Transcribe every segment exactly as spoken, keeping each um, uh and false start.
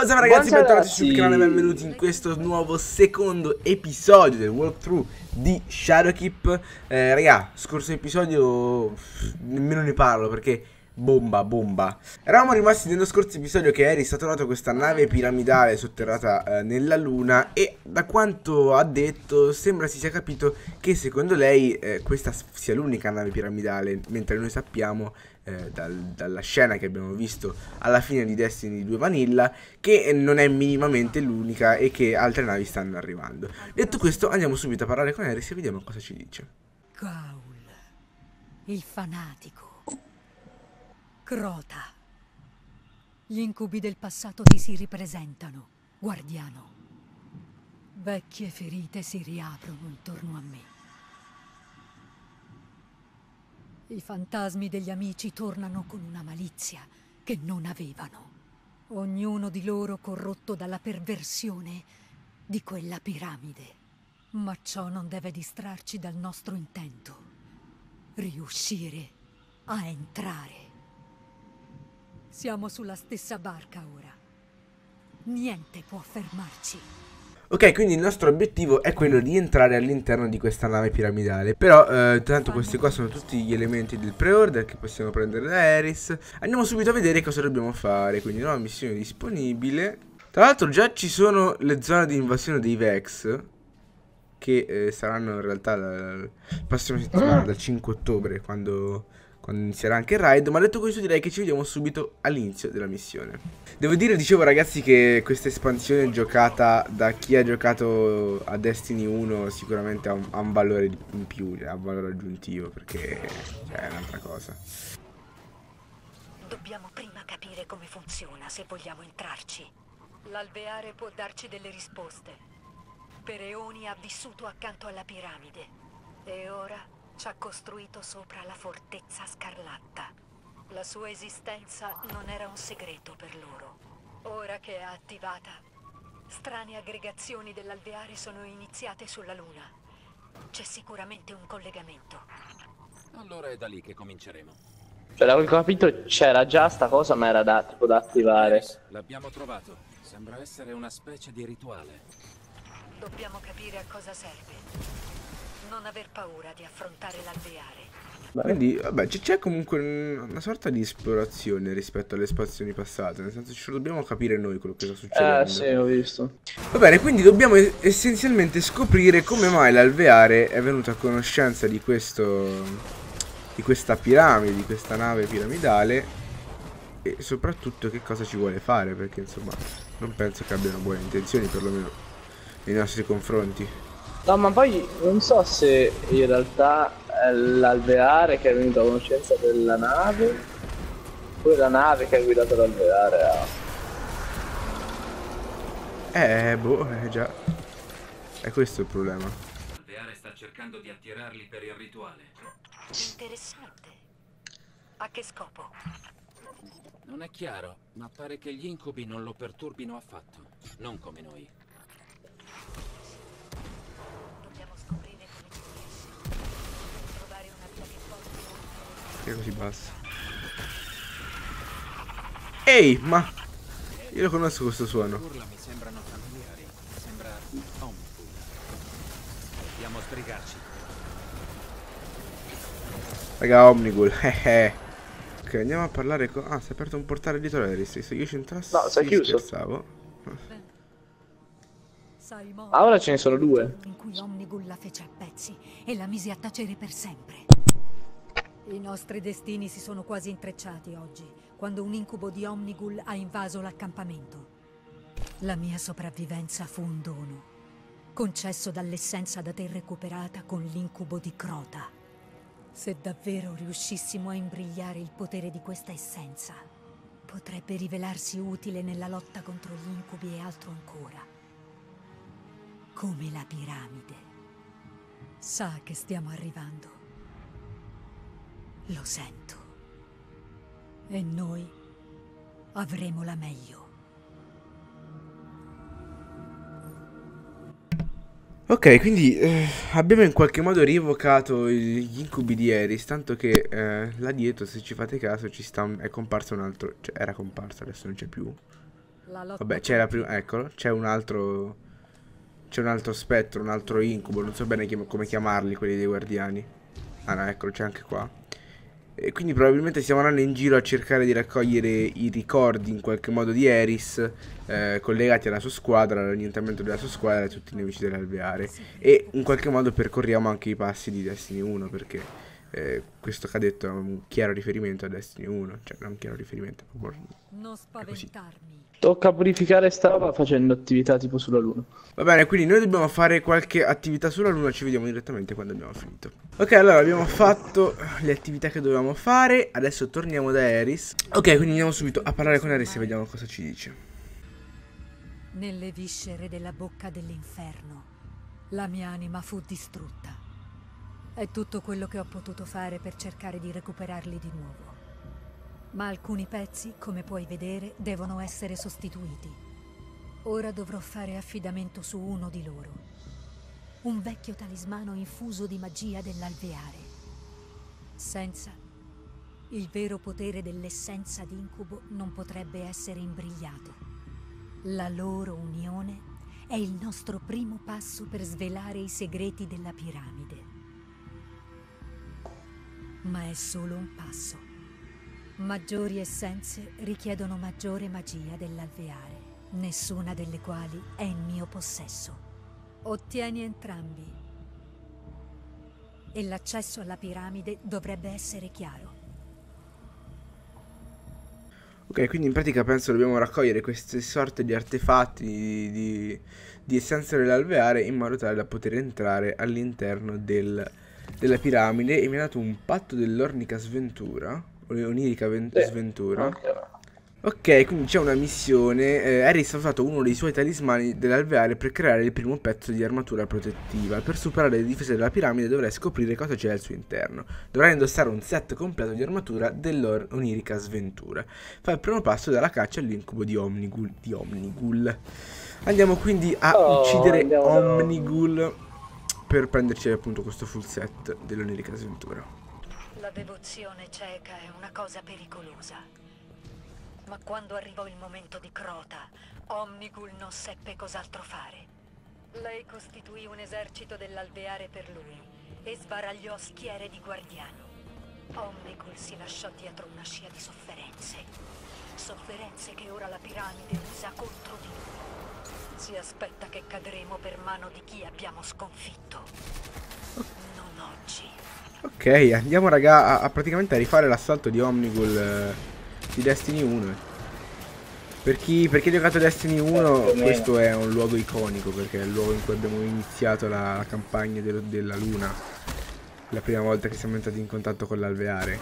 salve ragazzi, bentornati sul canale, benvenuti in questo nuovo secondo episodio del walkthrough di Shadowkeep. eh, Raga, scorso episodio nemmeno ne parlo perché bomba, bomba. Eravamo rimasti nello scorso episodio che Aeris ha trovato questa nave piramidale sotterrata eh, nella luna. E da quanto ha detto sembra si sia capito che secondo lei eh, questa sia l'unica nave piramidale, mentre noi sappiamo eh, dal, dalla scena che abbiamo visto alla fine di Destiny due Vanilla che non è minimamente l'unica e che altre navi stanno arrivando. Detto questo, andiamo subito a parlare con Aeris e vediamo cosa ci dice. Gaul, il fanatico. Crota. Gli incubi del passato ti si ripresentano, guardiano. Vecchie ferite si riaprono intorno a me. I fantasmi degli amici tornano con una malizia che non avevano. Ognuno di loro corrotto dalla perversione di quella piramide. Ma ciò non deve distrarci dal nostro intento. Riuscire a entrare. Siamo sulla stessa barca ora. Niente può fermarci. Ok, quindi il nostro obiettivo è quello di entrare all'interno di questa nave piramidale. Però, eh, tanto questi qua sono tutti gli elementi del pre-order che possiamo prendere da Aeris. Andiamo subito a vedere cosa dobbiamo fare. Quindi nuova missione disponibile. Tra l'altro già ci sono le zone di invasione dei Vex, che eh, saranno in realtà la, la prossima settimana, dal cinque ottobre, quando... quando inizierà anche il raid. Ma detto questo direi che ci vediamo subito all'inizio della missione. Devo dire, dicevo ragazzi, che questa espansione giocata da chi ha giocato a Destiny uno sicuramente ha un, ha un valore in più, ha un valore aggiuntivo, perché cioè, è un'altra cosa. Dobbiamo prima capire come funziona se vogliamo entrarci. L'alveare può darci delle risposte. Per eoni ha vissuto accanto alla piramide e ora ci ha costruito sopra la fortezza scarlatta. La sua esistenza non era un segreto per loro. Ora che è attivata, strane aggregazioni dell'alveare sono iniziate sulla Luna. C'è sicuramente un collegamento. Allora è da lì che cominceremo. Cioè, da quel che ho capito c'era già sta cosa, ma era da, tipo da attivare. L'abbiamo trovato. Sembra essere una specie di rituale. Dobbiamo capire a cosa serve. Non aver paura di affrontare l'alveare. Quindi, vabbè, c'è comunque una sorta di esplorazione rispetto alle espansioni passate. Nel senso, ci dobbiamo capire noi quello che sta succedendo. Eh, sì, ho visto. Va bene, quindi dobbiamo essenzialmente scoprire come mai l'alveare è venuto a conoscenza di questo... di questa piramide, di questa nave piramidale. E soprattutto che cosa ci vuole fare, perché insomma non penso che abbiano buone intenzioni, perlomeno nei nostri confronti. No, ma poi non so se in realtà è l'alveare che è venuto a conoscenza della nave, oppure la nave che ha guidato l'alveare a... Eh, boh, eh già. È questo il problema. L'alveare sta cercando di attirarli per il rituale. Interessante. A che scopo? Non è chiaro, ma pare che gli incubi non lo perturbino affatto. Non come noi. Dobbiamo scoprire come ci riesce. Trovare una via che porti. Che è così basso. Ehi, ma io lo conosco questo suono. Le urla mi sembrano familiari. Sembra Omnipul. Dobbiamo sbrigarci. Raga, Omnigul, eh eh. Ok, andiamo a parlare con... Ah, si è aperto un portale dietro Aeris. Se io ci entrassi... No, si è chiuso. Scherzavo. Ah, ora ce ne sono due. In cui Omnigul la fece a pezzi e la mise a tacere per sempre. I nostri destini si sono quasi intrecciati oggi, quando un incubo di Omnigul ha invaso l'accampamento. La mia sopravvivenza fu un dono, concesso dall'essenza da te recuperata con l'incubo di Crota. Se davvero riuscissimo a imbrigliare il potere di questa essenza, potrebbe rivelarsi utile nella lotta contro gli incubi e altro ancora. Come la piramide. Sa che stiamo arrivando. Lo sento. E noi avremo la meglio. Ok, quindi eh, abbiamo in qualche modo rievocato gli incubi di Aeris, tanto che eh, là dietro, se ci fate caso, ci sta un- è comparso un altro, cioè era comparso, adesso non c'è più, La lotta Vabbè, c'è la prima, eccolo, c'è un altro, c'è un altro spettro, un altro incubo, non so bene chiam- come chiamarli quelli dei guardiani. Ah no, eccolo, c'è anche qua. E quindi probabilmente stiamo andando in giro a cercare di raccogliere i ricordi in qualche modo di Eris, eh, collegati alla sua squadra, all'annientamento della sua squadra e a tutti i nemici dell'alveare. E in qualche modo percorriamo anche i passi di Destiny uno, perché eh, questo cadetto è un chiaro riferimento a Destiny uno, cioè non un chiaro riferimento, è proprio Non è così. spaventarmi. Tocca purificare sta roba facendo attività tipo sulla luna. Va bene, quindi noi dobbiamo fare qualche attività sulla luna, ci vediamo direttamente quando abbiamo finito. Ok, allora abbiamo fatto le attività che dovevamo fare, adesso torniamo da Eris. Ok, quindi andiamo subito a parlare con Eris e vediamo cosa ci dice. Nelle viscere della bocca dell'inferno, la mia anima fu distrutta. È tutto quello che ho potuto fare per cercare di recuperarli di nuovo. Ma alcuni pezzi, come puoi vedere, devono essere sostituiti. Ora dovrò fare affidamento su uno di loro. Un vecchio talismano infuso di magia dell'alveare. Senza il vero potere dell'essenza d'incubo non potrebbe essere imbrigliato. La loro unione è il nostro primo passo per svelare i segreti della piramide. Ma è solo un passo. Maggiori essenze richiedono maggiore magia dell'alveare, nessuna delle quali è in mio possesso. Ottieni entrambi e l'accesso alla piramide dovrebbe essere chiaro. Ok, quindi in pratica penso dobbiamo raccogliere queste sorte di artefatti, di, di, di essenze dell'alveare in modo tale da poter entrare all'interno del, della piramide. E mi ha dato un patto dell'ornica sventura. Onirica Sì. sventura. Ok. Ok, quindi c'è una missione. eh, Eris ha usato uno dei suoi talismani dell'alveare per creare il primo pezzo di armatura protettiva. Per superare le difese della piramide dovrai scoprire cosa c'è al suo interno. Dovrai indossare un set completo di armatura dell'Onirica sventura. Fa il primo passo dalla caccia all'incubo di Omnigul, di Omnigul. Andiamo quindi a Oh, uccidere andiamo da- Omnigul per prenderci appunto questo full set dell'Onirica sventura. La devozione cieca è una cosa pericolosa. Ma quando arrivò il momento di Crota, Omnigul non seppe cos'altro fare. Lei costituì un esercito dell'alveare per lui e sbaragliò schiere di guardiani. Omnigul si lasciò dietro una scia di sofferenze. Sofferenze che ora la piramide usa contro di noi. Si aspetta che cadremo per mano di chi abbiamo sconfitto. Non oggi. Ok, andiamo raga a, a praticamente a rifare l'assalto di Omnigul eh, di Destiny uno. Per chi, per chi ha giocato Destiny uno, questo è un luogo iconico, perché è il luogo in cui abbiamo iniziato la, la campagna del, della Luna. La prima volta che siamo entrati in contatto con l'alveare.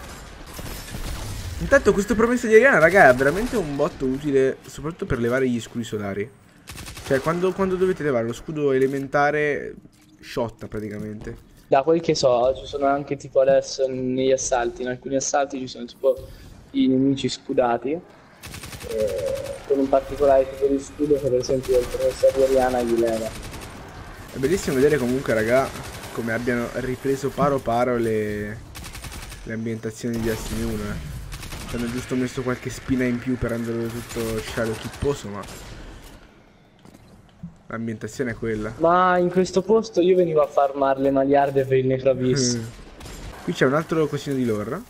Intanto questo promesso di Ariana, raga, è veramente un botto utile, soprattutto per levare gli scudi solari. Cioè, quando, quando dovete levare lo scudo elementare, sciotta praticamente. Da quel che so, ci sono anche tipo adesso negli assalti, in alcuni assalti ci sono tipo i nemici scudati eh, con un particolare tipo di scudo che per esempio il professor di Ariana gli leva. È bellissimo vedere comunque, raga, come abbiano ripreso paro paro le, le ambientazioni di Destiny uno. Eh. Ci hanno giusto messo qualche spina in più per renderlo tutto sciallo chipposo, ma l'ambientazione è quella. Ma in questo posto io venivo a farmare le magliarde per il Necroabyss. Mm. Qui c'è un altro cosino di lore.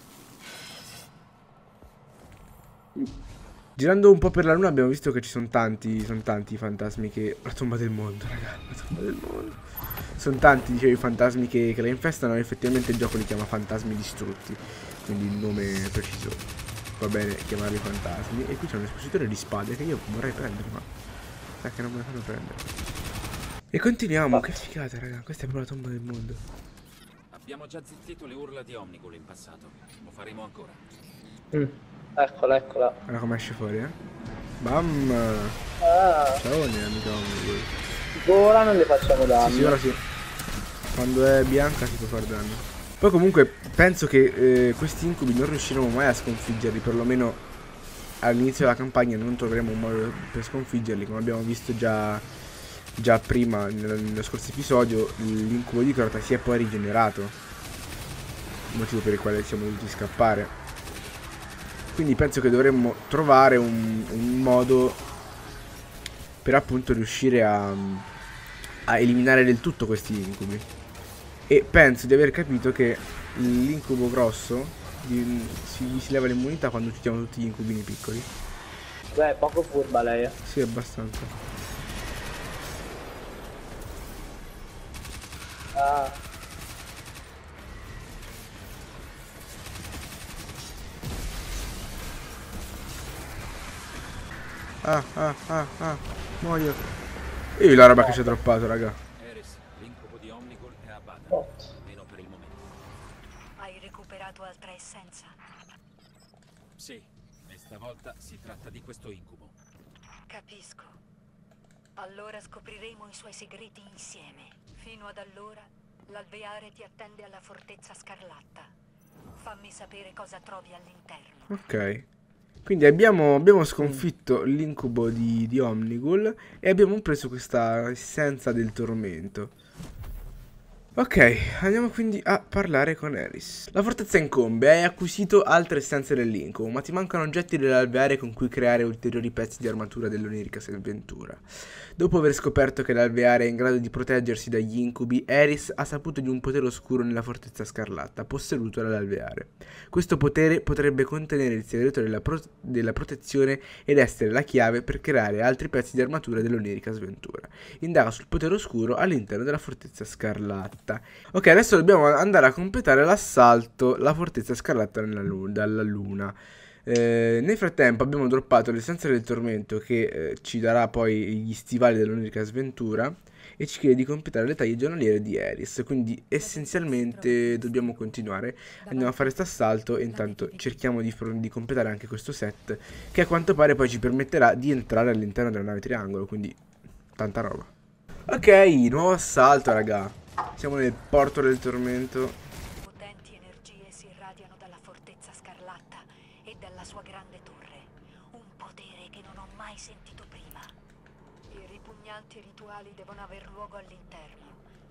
Girando un po' per la luna abbiamo visto che ci sono tanti, sono tanti i fantasmi che... La tomba del mondo, raga, la tomba del mondo. Sono tanti, dicevo, i fantasmi che, che la infestano. E effettivamente il gioco li chiama fantasmi distrutti, quindi il nome preciso va bene chiamarli fantasmi. E qui c'è un espositore di spade che io vorrei prendere, ma sa che non me la fanno prendere. E continuiamo, oh. Che figata, raga, questa è proprio la tomba del mondo. Abbiamo già zittito le urla di Omnigul in passato. Lo faremo ancora. Mm. Eccola, eccola. Guarda come esce fuori, eh. Bam. Ah. Ciao, amica Omnigul. Ora non le facciamo danno. Sì, sì, ora sì. Quando è bianca si può fare danno. Poi comunque penso che eh, questi incubi non riusciremo mai a sconfiggerli. Perlomeno all'inizio della campagna non troveremo un modo per sconfiggerli. Come abbiamo visto già, già prima nello, nello scorso episodio, l'incubo di Crota si è poi rigenerato, il motivo per il quale siamo dovuti scappare. Quindi penso che dovremmo trovare un, un modo per appunto riuscire a, a eliminare del tutto questi incubi. E penso di aver capito che l'incubo grosso di, si, si leva l'immunità quando uccidiamo tutti gli incubini piccoli. Beh, è poco furba lei. Eh. Sì, abbastanza. Ah. Ah, ah, ah, ah, muoio. E la roba che ci ha droppato, raga. Eris, l'incubo di Omnigul è a Bada, Oh. almeno per il momento. Hai recuperato altra essenza? Sì, e stavolta si tratta di questo incubo. Capisco. Allora scopriremo i suoi segreti insieme. Fino ad allora, l'alveare ti attende alla Fortezza Scarlatta. Fammi sapere cosa trovi all'interno. Ok. Quindi abbiamo, abbiamo sconfitto l'incubo di, di Omnigul e abbiamo preso questa essenza del tormento. Ok, andiamo quindi a parlare con Eris. La fortezza incombe, hai acquisito altre essenze dell'incubo, ma ti mancano oggetti dell'alveare con cui creare ulteriori pezzi di armatura dell'onirica Sventura. Dopo aver scoperto che l'alveare è in grado di proteggersi dagli incubi, Eris ha saputo di un potere oscuro nella fortezza scarlatta, posseduto dall'alveare. Questo potere potrebbe contenere il segreto della, pro della protezione ed essere la chiave per creare altri pezzi di armatura dell'onirica Sventura. Indaga sul potere oscuro all'interno della fortezza scarlatta. Ok, adesso dobbiamo andare a completare l'assalto alla fortezza scarlatta lu dalla luna. Eh, nel frattempo abbiamo droppato l'essenza del tormento che eh, ci darà poi gli stivali dell'onirica Sventura e ci chiede di completare le taglie giornaliere di Eris. Quindi essenzialmente dobbiamo continuare. Andiamo a fare questo assalto e intanto cerchiamo di, di completare anche questo set che a quanto pare poi ci permetterà di entrare all'interno della nave triangolo, quindi tanta roba. Ok, nuovo assalto, raga. Siamo nel porto del tormento. Potenti energie si irradiano dalla Fortezza Scarlatta e dalla sua grande torre. Un potere che non ho mai sentito prima. I ripugnanti rituali devono aver luogo all'interno.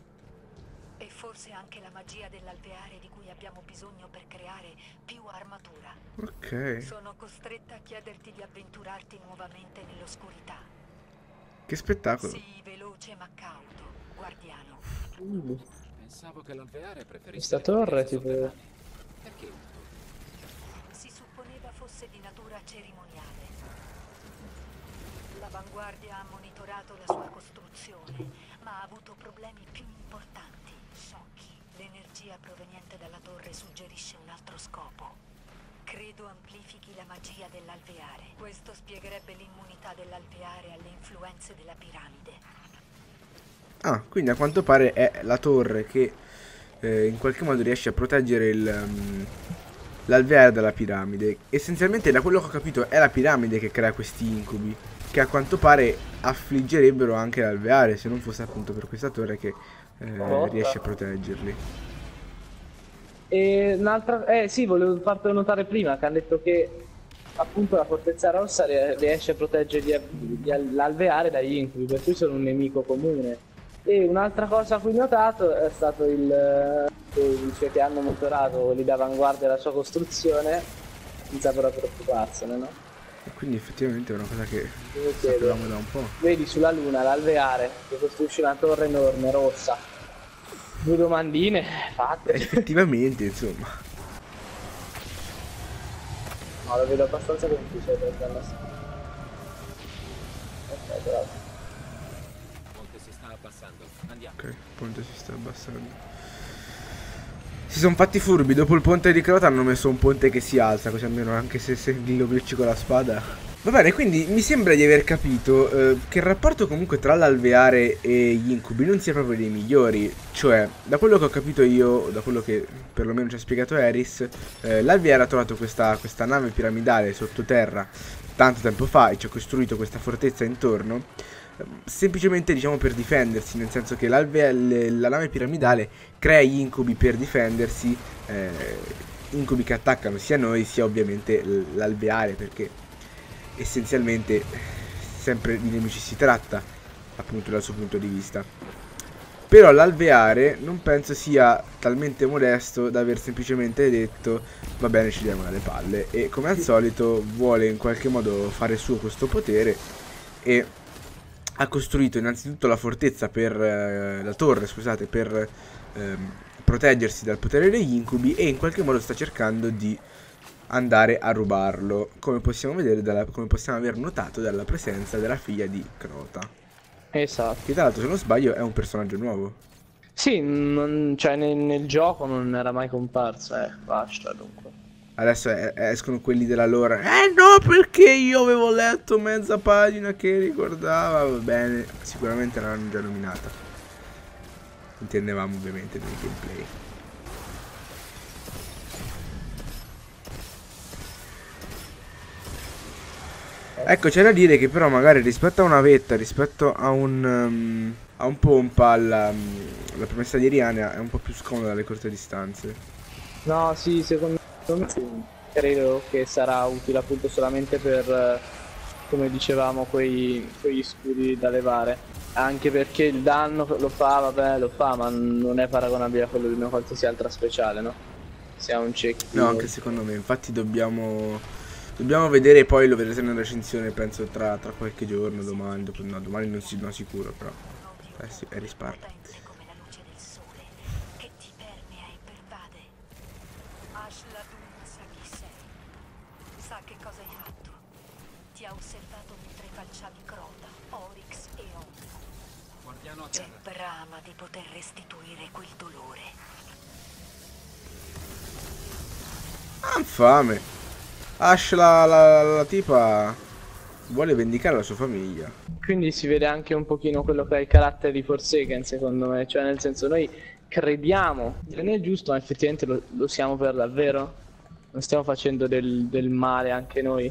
E forse anche la magia dell'alveare di cui abbiamo bisogno per creare più armatura. Ok. Sono costretta a chiederti di avventurarti nuovamente nell'oscurità. Che spettacolo. Sii veloce ma cauto, guardiano. Uh. Pensavo che l'alveare preferisse Questa le torre fortezze tipo... sotterranee. Perché una torre? Si supponeva fosse di natura cerimoniale. L'avanguardia ha monitorato la sua costruzione, ma ha avuto problemi più importanti. Sciocchi. L'energia proveniente dalla torre suggerisce un altro scopo. Credo amplifichi la magia dell'alveare. Questo spiegherebbe l'immunità dell'alveare alle influenze della piramide. Ah, quindi a quanto pare è la torre che eh, in qualche modo riesce a proteggere um, l'alveare dalla piramide. Essenzialmente, da quello che ho capito, è la piramide che crea questi incubi, che a quanto pare affliggerebbero anche l'alveare, se non fosse appunto per questa torre che eh, riesce a proteggerli. E un'altra... Eh sì, volevo fartelo notare prima, che hanno detto che appunto la Fortezza Rossa riesce a proteggere l'alveare dagli incubi, per cui sono un nemico comune. E un'altra cosa a cui ho notato è stato il che dice che hanno monitorato lì d'avanguardia la sua costruzione senza però preoccuparsene, no? E quindi effettivamente è una cosa che Io sapevamo chiedo, da un po'. vedi sulla luna l'alveare che costruisce una torre enorme rossa, due domandine fatte. Effettivamente, insomma. No, lo vedo abbastanza confuso per la ok, bravo. Andiamo. Ok, il ponte si sta abbassando. Si sono fatti furbi, dopo il ponte di Crota hanno messo un ponte che si alza, così almeno anche se, se li obblici con la spada. Va bene, quindi mi sembra di aver capito eh, che il rapporto comunque tra l'alveare e gli incubi non sia proprio dei migliori. Cioè, da quello che ho capito io, da quello che perlomeno ci ha spiegato Eris, eh, l'alveare ha trovato questa, questa nave piramidale sottoterra tanto tempo fa e ci ha costruito questa fortezza intorno. Semplicemente diciamo per difendersi, nel senso che la nave piramidale crea gli incubi per difendersi, eh, incubi che attaccano sia noi sia ovviamente l'alveare, perché essenzialmente sempre di nemici si tratta, appunto dal suo punto di vista. Però l'alveare non penso sia talmente modesto da aver semplicemente detto va bene, ci diamo alle palle, e come al solito vuole in qualche modo fare suo questo potere e ha costruito innanzitutto la fortezza per eh, la torre, scusate, per ehm, proteggersi dal potere degli incubi, e in qualche modo sta cercando di andare a rubarlo, come possiamo vedere dalla, come possiamo aver notato dalla presenza della figlia di Crota, Esatto. che tra l'altro, se non sbaglio, è un personaggio nuovo. Sì, non, cioè nel, nel gioco non era mai comparsa, eh, basta dunque. Adesso è, escono quelli della lore. Eh no, perché io avevo letto mezza pagina che ricordava. Va bene, sicuramente l'hanno già nominata. Intendevamo ovviamente nel gameplay. Ecco, c'è da dire che però magari rispetto a una vetta, rispetto a un um, a un pompa, la, la promessa di Eriana è un po' più scomoda alle corte distanze. No, sì, secondo me sì. Credo che sarà utile appunto solamente per, come dicevamo, quei, quegli scudi da levare. Anche perché il danno lo fa, vabbè, lo fa, ma non è paragonabile a quello di una qualsiasi altra speciale, no? Se ha un check. No, anche secondo me, infatti dobbiamo dobbiamo vedere, poi lo vedrete nella recensione, penso tra, tra qualche giorno, domani, dopo, no, domani non si no, sicuro, però eh sì, è risparmio. Come la luce del sole che ti permea e pervade. Ashladun sa chi sei, sa che cosa hai fatto. Ti ha osservato mentre falciavi Crota, Oryx e Omni. Guardiano a E terra. brama di poter restituire quel dolore. Ha fame. Ash, la, la, la tipa, vuole vendicare la sua famiglia. Quindi si vede anche un pochino quello che è il carattere di Forsaken, secondo me. Cioè, nel senso, noi crediamo che non è giusto, ma effettivamente lo, lo siamo per davvero. Non stiamo facendo del, del male anche noi.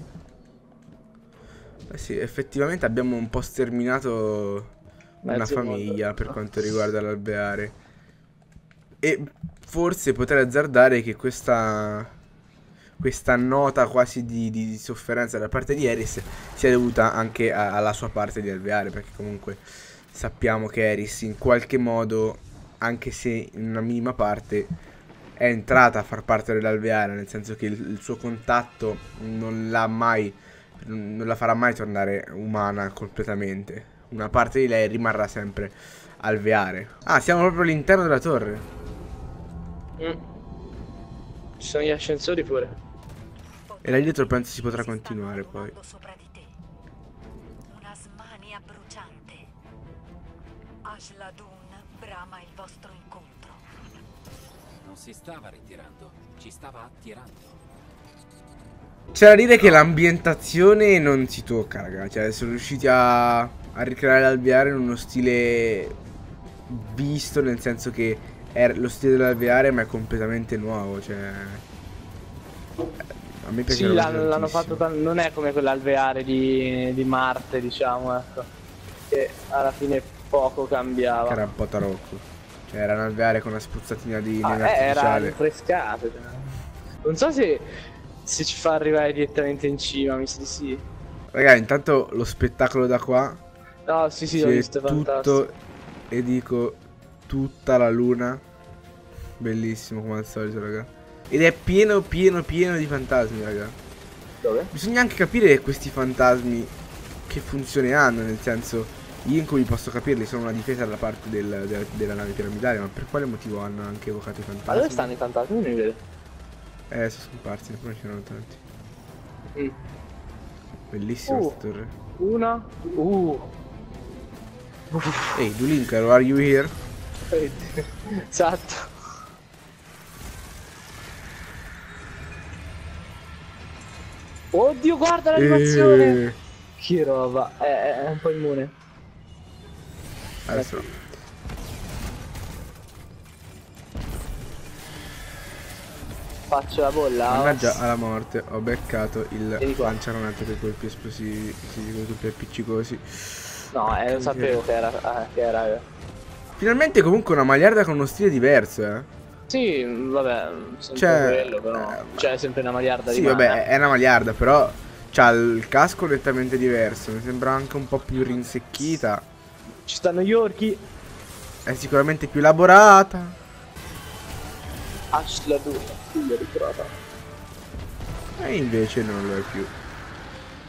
Eh sì, effettivamente abbiamo un po' sterminato una Mezzo famiglia mondo. per quanto riguarda l'alveare. E forse potrei azzardare che questa questa nota quasi di, di, di sofferenza da parte di Eris sia dovuta anche a, alla sua parte di alveare, perché comunque sappiamo che Eris in qualche modo, anche se in una minima parte, è entrata a far parte dell'alveare, nel senso che il, il suo contatto non l'ha mai non la farà mai tornare umana completamente. Una parte di lei rimarrà sempre alveare. Ah, siamo proprio all'interno della torre. Mm. Ci sono gli ascensori pure. E là dietro penso si potrà continuare poi. Sopra di te. Una smania bruciante. Ashladun brama il vostro incontro. Non si stava ritirando, ci stava attirando. C'è da dire che l'ambientazione non si tocca, raga. Cioè, sono riusciti a, a ricreare l'alveare in uno stile visto, nel senso che è lo stile dell'alveare, ma è completamente nuovo. Cioè, a me piace. Sì, l'hanno fatto, non è come quell'alveare di, di Marte, diciamo, ecco. Che alla fine poco cambiava. Che era un po' tarocco. Cioè, era un alveare con una spruzzatina di ah, neve eh, era artificiale. rinfrescato. Cioè. Non so se, se ci fa arrivare direttamente in cima, mi sa di sì. Raga, intanto lo spettacolo da qua. No, sì, sì, c'è l'ho visto, è tutto, fantastico. e dico tutta la luna. Bellissimo come al solito, raga. Ed è pieno, pieno, pieno di fantasmi, raga. Dove? Bisogna anche capire questi fantasmi che funzione hanno, nel senso, gli incubi posso capirli, sono una difesa dalla parte del, della, della nave piramidale, ma per quale motivo hanno anche evocato i fantasmi? Ma dove stanno i fantasmi? Non li vedo. Eh, sono scomparsi, ne conoscono tanti. Mm. Bellissima Uh. questa torre. Una. Uh. Ehi, Dulinkaro, are you here? Esatto. Oddio, guarda l'animazione! Eh, Che roba, è, è un po' immune. Adesso Faccio la bolla. mannaggia alla morte, ho beccato il Vieni qua. lanciaronato con i colpi esplosivi, sì, con i colpi appiccicosi. No, eh, lo sapevo che era, eh, che era. Finalmente comunque una Magliarda con uno stile diverso, eh. Sì, vabbè, sempre Cioè, quello però. eh, Cioè, è sempre una magliarda Sì, di vabbè, mana. è una Magliarda, però c'ha il casco nettamente diverso, mi sembra anche un po' più rinsecchita. Ci stanno gli orchi. È sicuramente più elaborata. Ashladun, figlio di Crota. E invece non lo è più.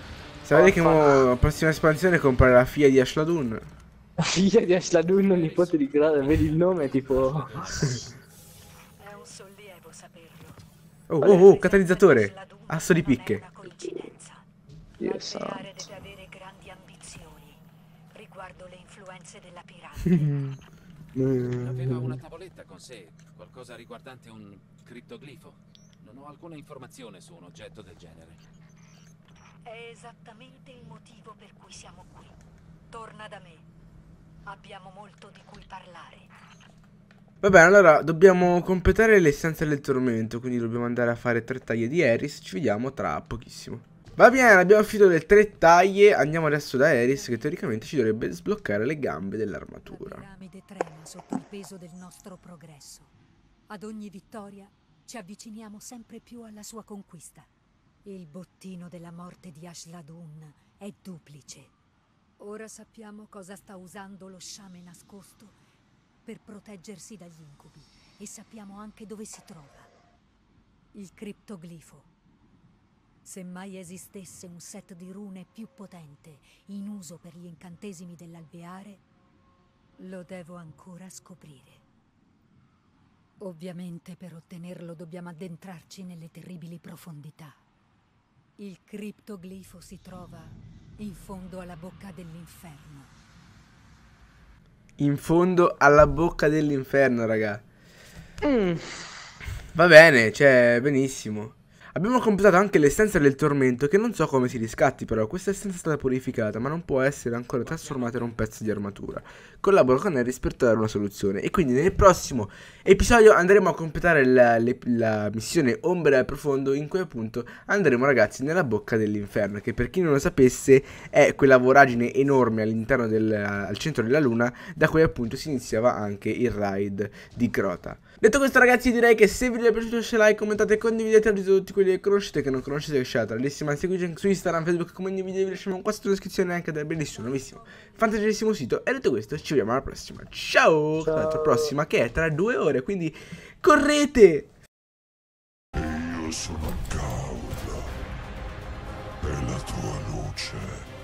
Sapete che mo, la prossima espansione comprare la figlia di Ashladun? La figlia di Ashladun, nipote di Grada, vedi il nome tipo... È un sollievo saperlo. Oh, oh, oh, catalizzatore. Asso di picche. Non è una coincidenza. Dio L'alveare santo. deve avere grandi ambizioni riguardo le influenze della piramide. Aveva una tavoletta con sé, qualcosa riguardante un criptoglifo. Non ho alcuna informazione su un oggetto del genere. È esattamente il motivo per cui siamo qui. Torna da me. Abbiamo molto di cui parlare. Va bene, allora dobbiamo completare le stanze del tormento, quindi dobbiamo andare a fare tre taglie di Eris. Ci vediamo tra pochissimo. Va bene, abbiamo finito le tre taglie. Andiamo adesso da Eris, che teoricamente ci dovrebbe sbloccare le gambe dell'armatura. La piramide trema sotto il peso del nostro progresso. Ad ogni vittoria ci avviciniamo sempre più alla sua conquista. Il bottino della morte di Ashladun è duplice. Ora sappiamo cosa sta usando lo sciame nascosto per proteggersi dagli incubi e sappiamo anche dove si trova. Il criptoglifo. Se mai esistesse un set di rune più potente in uso per gli incantesimi dell'alveare, lo devo ancora scoprire. Ovviamente per ottenerlo dobbiamo addentrarci nelle terribili profondità. Il criptoglifo si trova in fondo alla bocca dell'inferno. In fondo alla bocca dell'inferno, raga. Mm. Va bene, cioè, benissimo. Abbiamo completato anche l'essenza del tormento, che non so come si riscatti, però questa essenza è stata purificata, ma non può essere ancora trasformata in un pezzo di armatura. Collaboro con Eris per trovare una soluzione, e quindi nel prossimo episodio andremo a completare la, le, la missione Ombra del Profondo, in cui appunto andremo, ragazzi, nella bocca dell'inferno, che per chi non lo sapesse è quella voragine enorme all'interno del al centro della luna, da cui appunto si iniziava anche il raid di Crota. Detto questo, ragazzi, direi che se il video vi è piaciuto lasciate like, commentate e condividete, avete tutti quelli che conoscete, che non conoscete lasciate la bellissima, seguite anche su Instagram, Facebook, condividete, vi lasciamo qua sotto la descrizione anche del bellissimo, nuovissimo, fantasticissimo sito. E detto questo, ci vediamo alla prossima. Ciao! Ciao. Alla prossima, che è tra due ore, quindi correte! Io sono Gaul e la tua luce.